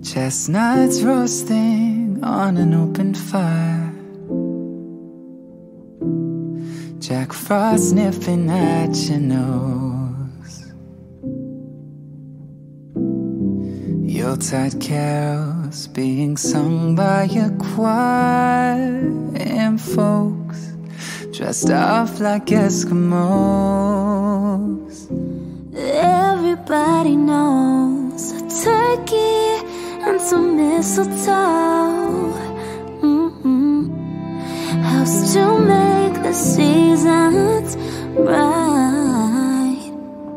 Chestnuts roasting on an open fire, Jack Frost nipping at your nose, Yuletide carols being sung by a choir, and folks dressed up like Eskimos. Everybody knows a turkey and some mistletoe helps to make the seasons bright.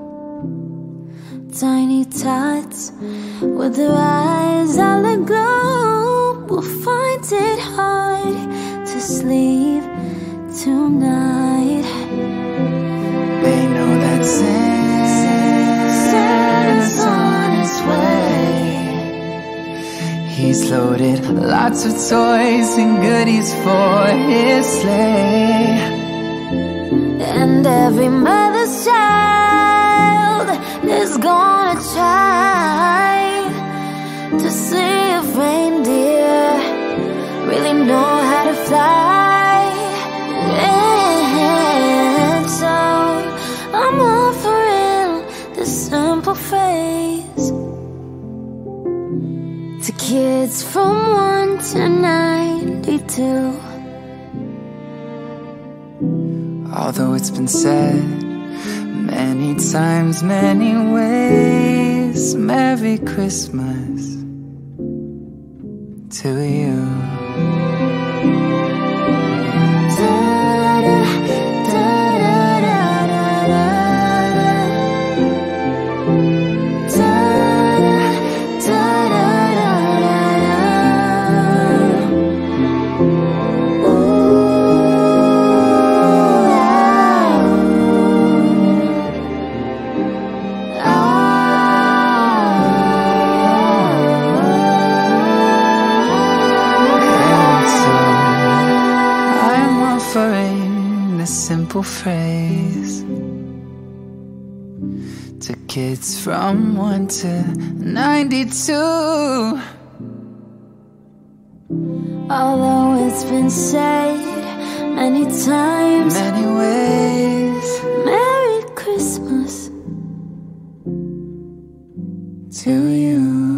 Tiny tots with their eyes all aglow will find it hard to sleep tonight. They know that Santa's on his way. He's loaded lots of toys and goodies for his sleigh. And every mother's child is gonna try to see if reindeer really know how to fly. And so I'm offering this simple phrase to kids from 1 to 92. Although it's been said many times, many ways, Merry Christmas to you. A simple phrase to kids from 1 to 92. Although it's been said many times, many ways, Merry Christmas to you.